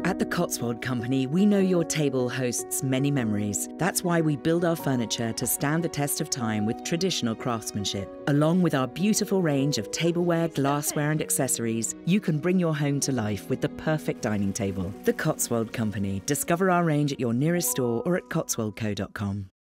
At the Cotswold Company, we know your table hosts many memories. That's why we build our furniture to stand the test of time with traditional craftsmanship. Along with our beautiful range of tableware, glassware and accessories, you can bring your home to life with the perfect dining table. The Cotswold Company. Discover our range at your nearest store or at cotswoldco.com.